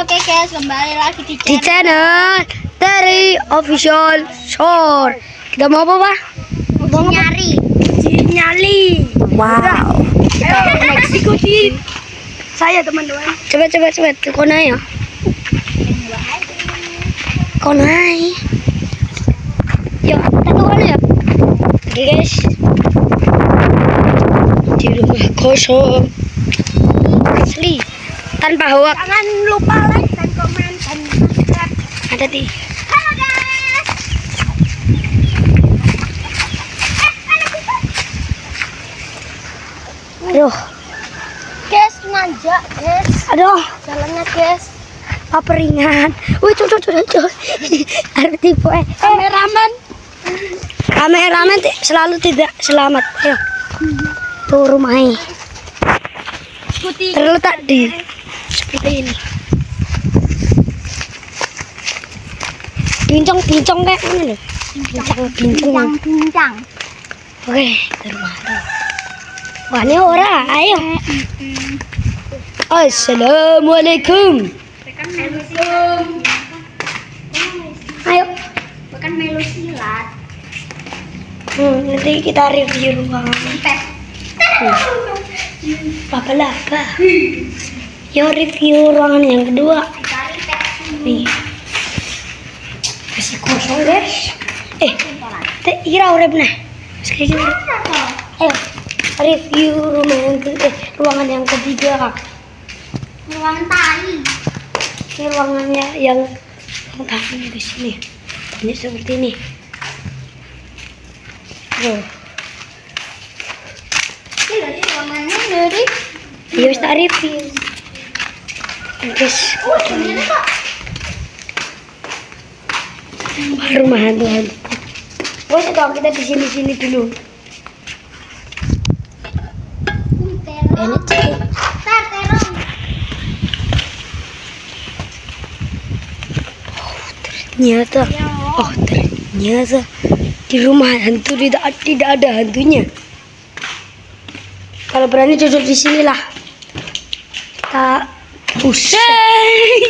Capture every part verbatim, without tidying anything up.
Oke guys, kembali lagi di di channel Terry Official Short. Kita mau apa, Pak? mau nyari. Nyali. Wow. Kita next ikuti saya, teman-teman. Coba coba coba ke konai ya. Konai. Yuk, kita ke konai ya. Oke guys. Di rumah kosong. Asli. Tanpa hoak. Jangan lupa like dan komen dan subscribe. Ada di. Halo guys. Aduh. Guys, nanjak guys. Aduh. Jalannya guys. Apa ringan? Wih, cuy, cuy, cuy, cuy. Harus tipu eh. Kameramen. Kameramen selalu tidak selamat. Ayo. Tuh rumahnya. Ikuti. Terletak di seperti ini. Bincang-bincang kayak ini loh. Bincang-bincang. Bincang. Oke, ke rumah tuh. Wah, ini orang. Ayo. Assalamualaikum. Assalamualaikum. Ayo. Bukan melu silat. Hmm, nanti kita review rumah. Laba-laba. Yo, review ruangan yang kedua. Nih. Masih kosong guys. Eh, teh kira urep nah. Sekali urep. Ayo, review rumah yang ke eh, ruangan yang ketiga. Ruangan tai. Ini ruangannya yang yang tadi di sini. Ini seperti ini. Oh. Ini dari ruangannya dari. Ya wis tak review. Guys, Oh, ini kok. rumah hantu-hantu. Bos, tahu kita di sini-sini dulu. Enak sih. Tar, terong. Ternyata, oh ternyata di rumah hantu tidak tidak ada hantunya. Kalau berani duduk di sinilah. Kita pusing.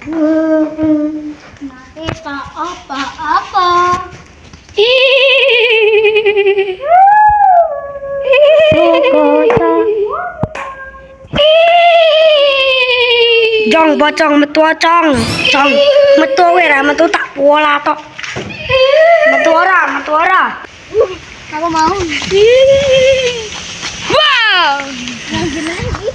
Kita apa-apa. Jong bocong metu cong. Cong metu ora metu tak pola tok. Metu ora, metu ora. Aku mau. Wow. Lagi lagi.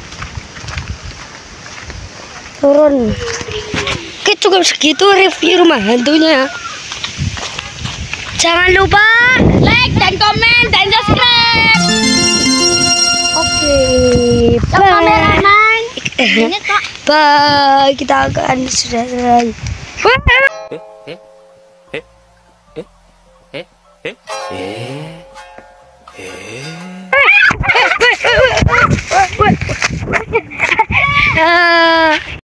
Turun. Oke, cukup segitu review rumah hantunya. Jangan lupa Like dan komen dan subscribe. oke. Ke Bye. kameramen. Ini kok. Bye. Kita akan sudah selesai. Ah.